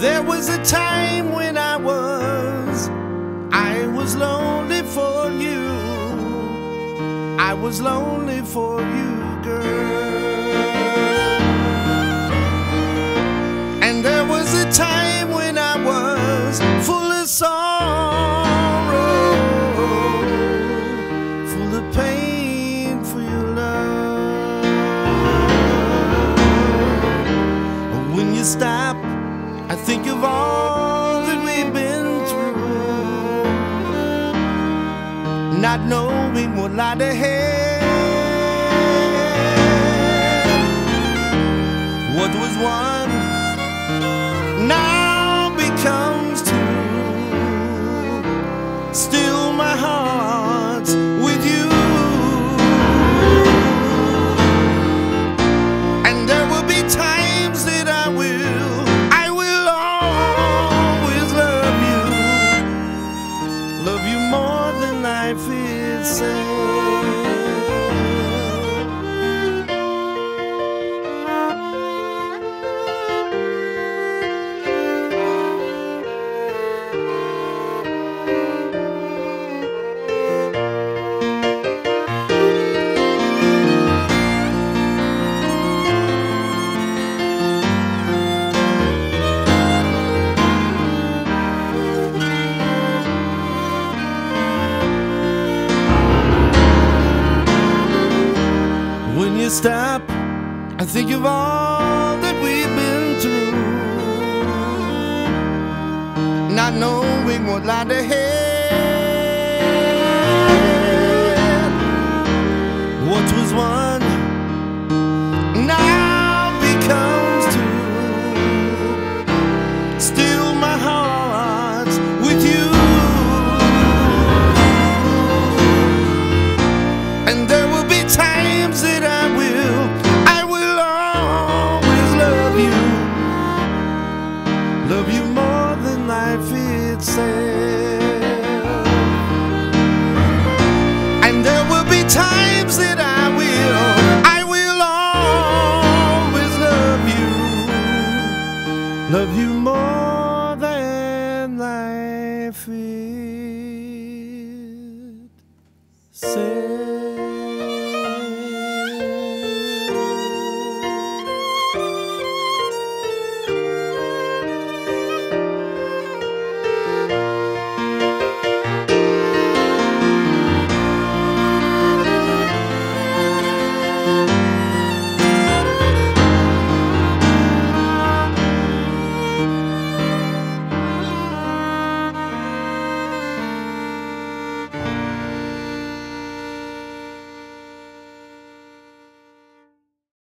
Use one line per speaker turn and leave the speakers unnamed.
There was a time when I was lonely for you. I was lonely for you, girl. And there was a time when I was full of sorrow, full of pain for your love. When you stop, I think of all that we've been through, not knowing what lied ahead. What was one now becomes two. Still my heart's with you, and there will be times that I will always love you more than life itself. When you stop, I think of all that we've been through, not knowing what lied ahead. What was one now becomes two. Still my heart's with you, and there will be times that I will always love you more than life itself. And there will be times that I will always love you more than life itself.